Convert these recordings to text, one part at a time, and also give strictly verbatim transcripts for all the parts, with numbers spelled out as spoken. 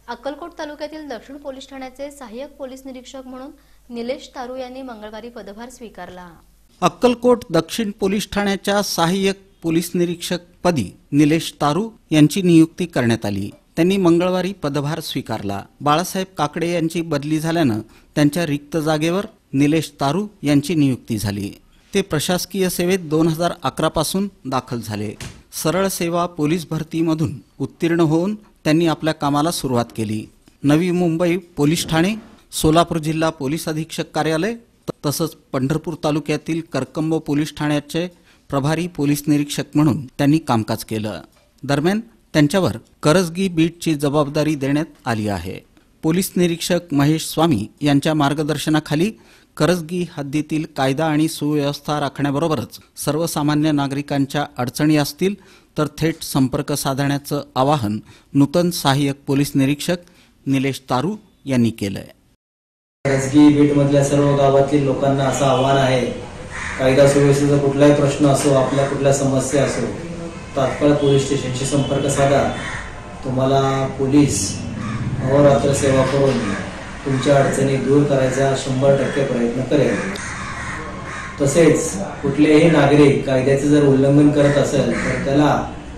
अक्कलकोट तालुक्यातील दक्षिण पोलीस ठाण्याचे सहाय्यक पोलीस निरीक्षक म्हणून निलेश तारू यांनी मंगळवारी पदभार स्वीकारला। अक्कलकोट दक्षिण पोलीस ठाण्याच्या सहाय्यक पोलीस निरीक्षक पदी निलेश तारू यांची नियुक्ती करण्यात आली। त्यांनी मंगळवारी पदभार स्वीकारला। बाळासाहेब काकडे यांची बदली झाल्यानं त्यांच्या रिक्त जागेवर निलेश तारू यांची नियुक्ती झाली। ते प्रशासकीय सेवेत दोन हजार अकरा पासून दाखल झाले। सरळ सेवा पोलीस भरतीमधून उत्तीर्ण होऊन त्यांनी आपल्या कामाला सुरुवात केली। नवी मुंबई पोलीस ठाणे, सोलापूर जिल्हा पोलीस अधीक्षक कार्यालय तसंच पंढरपूर तालुक्यातील करकंब पोलीस ठाण्याचे प्रभारी पोलीस निरीक्षक म्हणून त्यांनी कामकाज केलं। दरम्यान त्यांच्यावर करजगी बीटची जबाबदारी देण्यात आली आहे। पोलीस निरीक्षक महेश स्वामी यांच्या मार्गदर्शनाखाली करजगी हद्दीतील कायदा आणि सुव्यवस्था राखण्याबरोबरच सर्वसामान्य नागरिकांच्या अडचणी असतील तर थेट संपर्क साधण्याचं आवाहन नूतन सहाय्यक पोलीस निरीक्षक निलेश तारू यांनी केलंय। करजगी बीट मधल्या सर्व गावातील लोकांना असं आव्हान आहे, कायदा सुव्यवस्थेचा कुठलाही प्रश्न असो, आपल्या कुठल्या समस्या असो, तात्काळ पोलीस स्टेशनशी संपर्क साधा। तुम्हाला पोलीस अहोरात्र सेवा करून तुमच्या अडचणी दूर करायचा शंभर टक्के प्रयत्न करेल। तसेच कुठलेही नागरिक कायद्याचे जर उल्लंघन करत असेल तर त्याला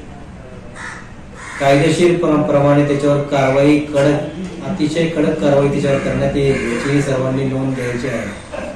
कायदेशीर प्रमाणे त्याच्यावर कारवाई कडक अतिशय कडक कारवाई त्याच्यावर करण्यात येईल याचीही सर्वांनी नोंद घ्यायची आहे।